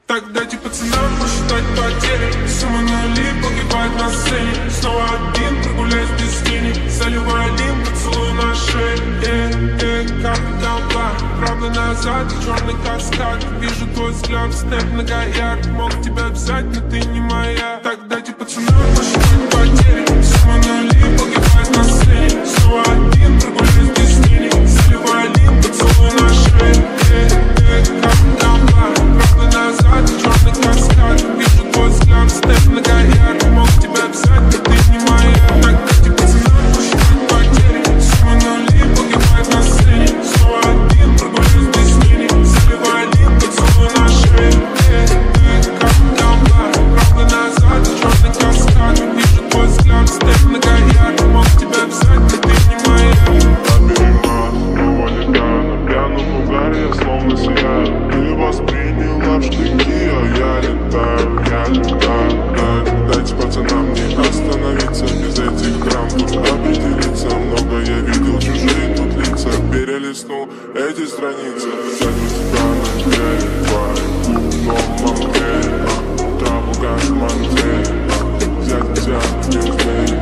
Так дайте пацанам посчитать потери. Сумма нули погибает на сцене. Снова один, прогуляюсь без тени. Заливаю лим, поцелуй на шее. Как толпа, правда назад, черный каскад. Вижу твой взгляд, снэп многоярд. Мог тебя взять, но ты не моя. Так дайте пацанам посчитать потери. Сумма нули погибает на сцене. Снова один, прогуляюсь без тени. Заливаю лим, поцелуй на шее. Как толпа, правда назад, черный каскад. Вижу твой взгляд, снэп многоярд. Мог тебя взять, но ты не моя. Так дайте пацанам посчитать потери. Сумма нули погибает на сцене. Снова один, прогуляюсь без тени. Заливаю лим, поцелуй на шее. Как толпа, правда назад, черный каскад. Вижу твой взгляд, снэп многоярд. Мог тебя взять, но ты не моя. Пьяном угаре я словно сияю. Ты восприняла в штыки, а я летаю. Дайте пацанам не остановиться. Без этих драм тут определиться. Много я видел, чужие тут лица. Перелистнул эти страницы. Сзади тебя на деле, твой клуб, траву газ манте. Взять тебя без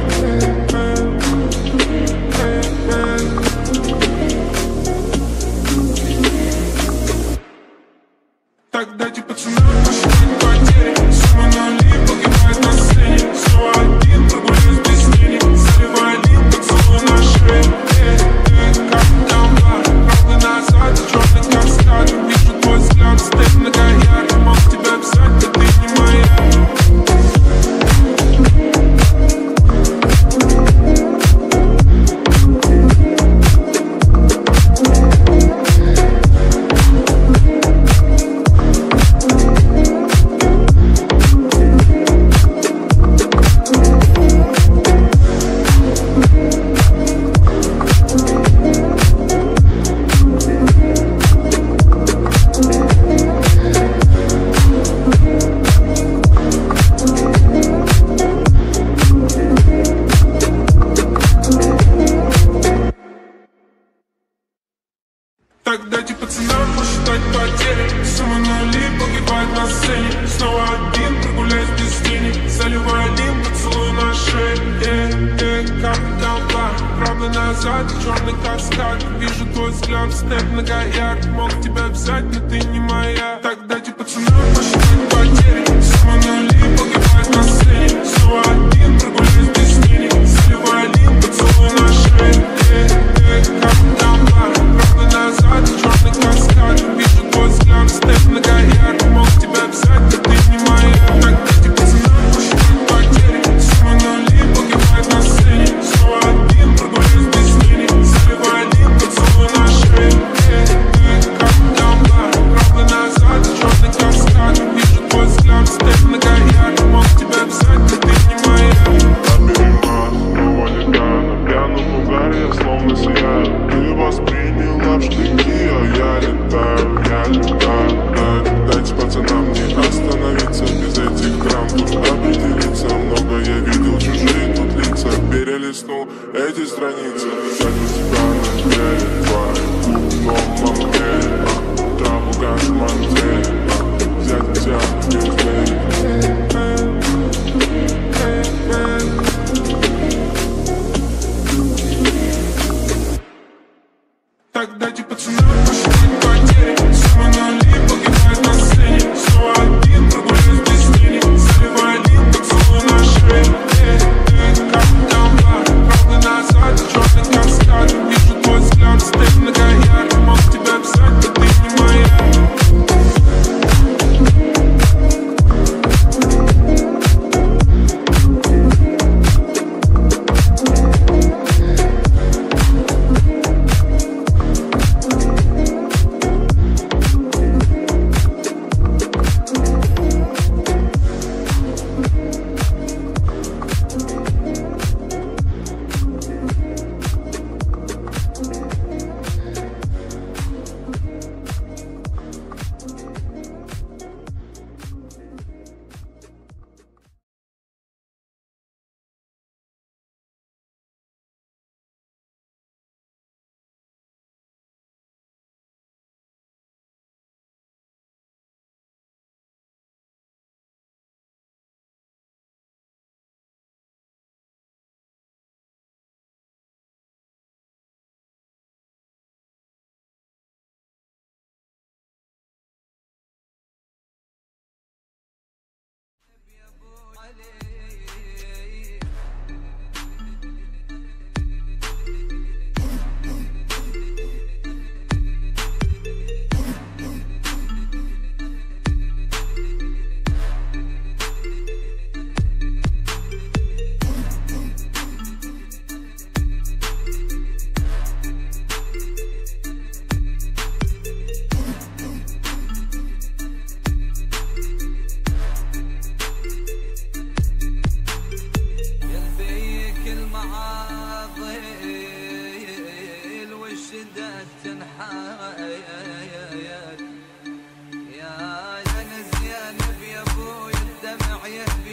Так дайте пацанам посчитать потери. Сумма нули погибает на сцене. Снова один, прогуляюсь без тени. Заливаю лим, поцелуй на шее. Как толпа, правда назад, черный каскад. Вижу твой взгляд, снэп многоярд. Мог тебя взять, но ты не моя. Так дайте пацанам посчитать потери. Сумма нули погибает на сцене. Снова один, прогуляюсь без тени. Заливаю лим, поцелуй на шее. Как толпа, правда назад, черный каскад. Вижу твой взгляд, снэп многоярд. Мог тебя взять, но ты не моя. Так дайте пацанам посчитать потери. Сумма нули погибает на сцене. Снова один, прогуляюсь без тени. Заливаю лим, поцелуй на шее. Как толпа, правда назад, черный каскад. Вижу твой взгляд, снэп многоярд. Мог тебя взять, но ты не моя. Так дайте пацанам посчитать потери. Сумма нули погибает на сцене. Снова один, прогуляюсь без тени. Заливаю лим, поцелуй на шее. Как толпа, правда назад.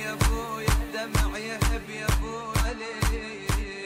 يا ابوي الدمع يهب يا ابو علي.